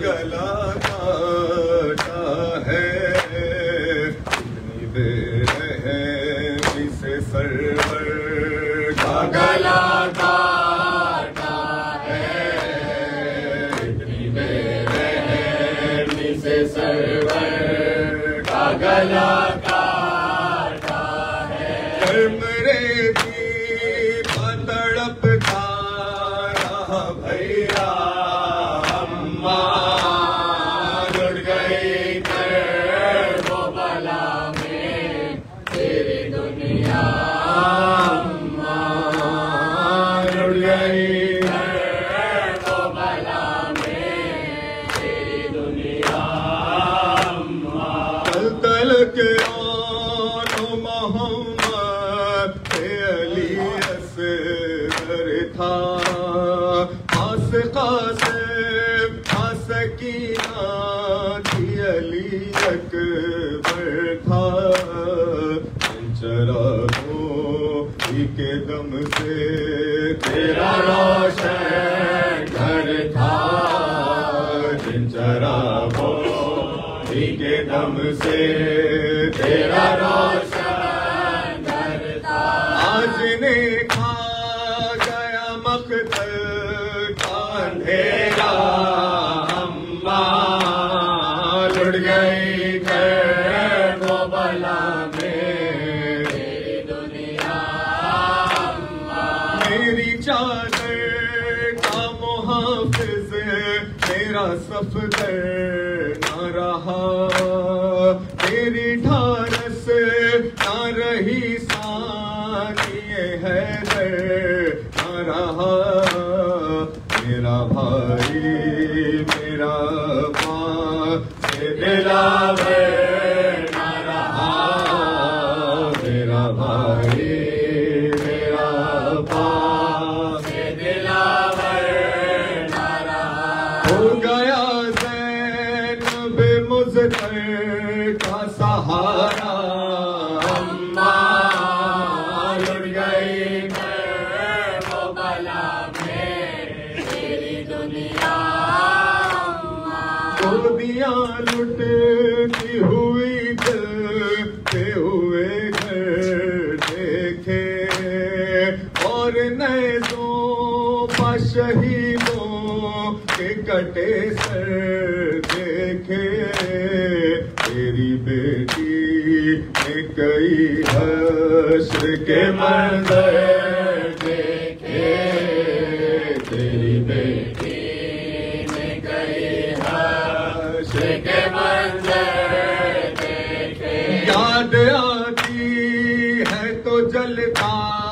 गला काटा है, इतनी बेरहमी से सरवर का गला काटा है, इतनी बेरहमी से सरवर का गला काटा है। कर्म रेती तड़पता रहा भैया, अम्मा जुड़ गई कर्मो बला में तेरी दुनिया, अम्मा जुड़ गई कर्मो बला में तेरी दुनिया, अम्मा। तल तल के आनो मोहम्मद अली असगर था, आसिका से आसकीना थी, अली अकबर था। चरागो के दम से तेरा रोशन घर था, चरागो के दम से तेरा रोशन घर था। आज ने खा गया मकतल का अंधेरा, अम्मा लुट गई कर्मो बला में तेरी दुनिया, अम्मा। मेरी चादर का मुहाफिज मेरा सफदर न रहा, तेरी ढारस न रही सानिए हैदर न रहा। मेरा भाई मेरा माँ से दिलावर न रहा, मेरा भाई मेरा माँ से दिलावर न रहा। हो गया ज़ैनब मुज़फ़्फ़र का सहारा, अम्मा लुट गई कर्मो बला में तेरी दुनिया, अम्मा। गोदियां लुटती हुई जलते हुए घर देखे, और नैज़ों पर शहीदों के कटे सर देखे। तेरी बेटी ने कई हश्र के मंज़र देखे, तेरी बेटी ने कई हश्र के मंज़र देखे। याद आती है तो जलता